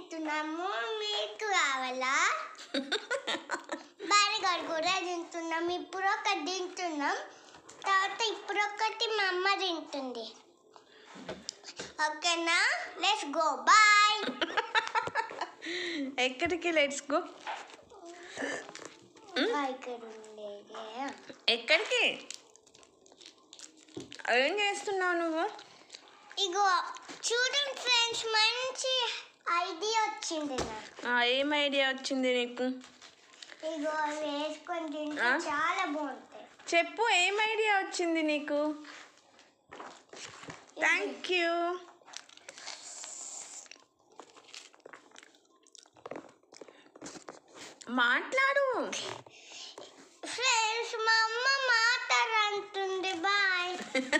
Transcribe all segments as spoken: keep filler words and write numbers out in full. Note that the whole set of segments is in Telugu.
తింటున్నాము, మీకు కావాలా? బర్గర్ కూడా తింటున్నాం, ఇప్పుడు ఒకటి తింటున్నాం, తర్వాత ఇప్పుడు ఒకటి మా అమ్మ తింటుంది. ఓకేనా? Let's go, bye. ఎక్కడికి లెట్స్ గో? ఎక్కడికి? ఏం చేస్తున్నావు నువ్వు? ఇగో చూడండి ఫ్రెండ్స్, మంచి ఐడియా వచ్చింది నాకు. ఏం ఐడియా వచ్చింది నీకు? ఇగో వేసుకొని తింటే చాలా బాగుంటాయి. చెప్పు, ఏం ఐడియా వచ్చింది నీకు? Thank you. మాట్లాడు ఫ్రెండ్స్, మా అమ్మ మాట్లాడంటుంది, బాయ్.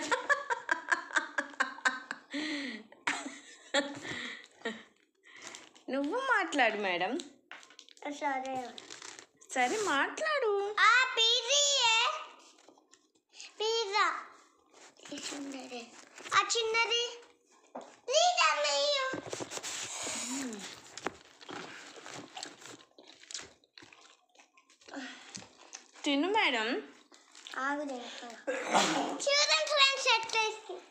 నువ్వు మాట్లాడు మేడం. సరే సరే మాట్లాడు. ఆ పిజ్జా పిజ్జా చిన్నది, ఆ చిన్నది తిను మేడం. ఆగు, చూడండి ఫ్రెండ్స్ ఎట్లా.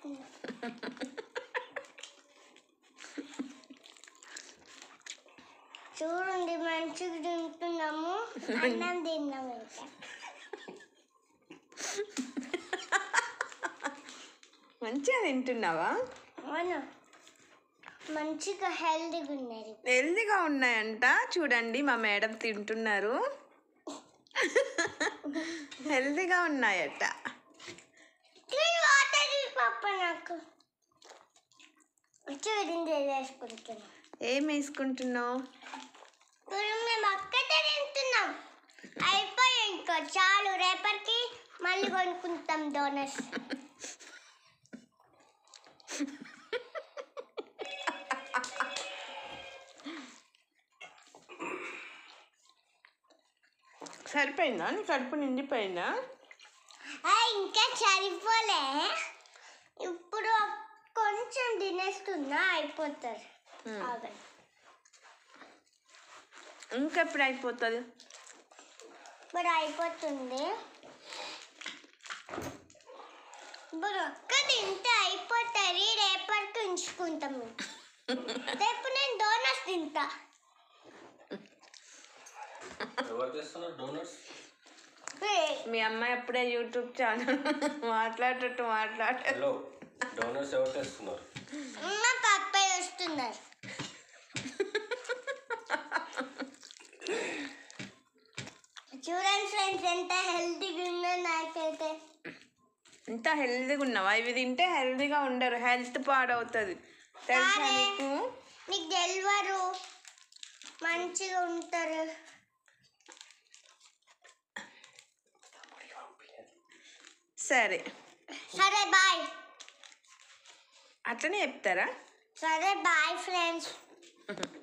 చూడండి మంచిగా తింటున్నాము, అన్నం తిన్నాము. మంచిగా తింటున్నావా? అవును, మంచిగా హెల్దీగా ఉన్నాయి. హెల్దీగా ఉన్నాయంట. చూడండి మా మేడం తింటున్నారు. హెల్దీగా ఉన్నాయట. పాప నాకు చూడండి వేసుకుంటున్నా. ఏం వేసుకుంటున్నావు? మేము ఒక్కటే తింటున్నాం, అయిపోయి ఇంకో చాలు, రేపటికి మళ్ళీ కొనుక్కుంటాం డోనట్స్. సరిపోయిందా? నీ కడుపు నిండిపోయిందా? ఇంకా సరిపోలే, ఇప్పుడు కొంచెం తినేస్తున్నా, అయిపోతుంది. ఇంకెప్పుడు అయిపోతుంది? ఇప్పుడు అయిపోతుంది. ఇప్పుడు ఒక్క తింటే అయిపోతుంది, రేపటికి ఉంచుకుంటాం. రేపు నేను డోనట్స్ తింటా. మీ అమ్మాయి అప్పుడే యూట్యూబ్ ఛానల్ మాట్లాడేటట్టు మాట్లాడారు. మా పప్పాయి వస్తున్నారు. చూడండి ఫ్రెండ్స్, ఎంత హెల్తీగా ఉన్నా నాకైతే. ఎంత హెల్తీగా ఉన్నావా? ఇవి తింటే హెల్తీగా ఉండరు, హెల్త్ పాడవుతుంది, తెలుసా నీకు? నీకు తెలియరు, మంచిగా ఉంటారు. సరే సరే బాయ్. అట్లనే చెప్తారా? సరే బాయ్ ఫ్రెండ్స్.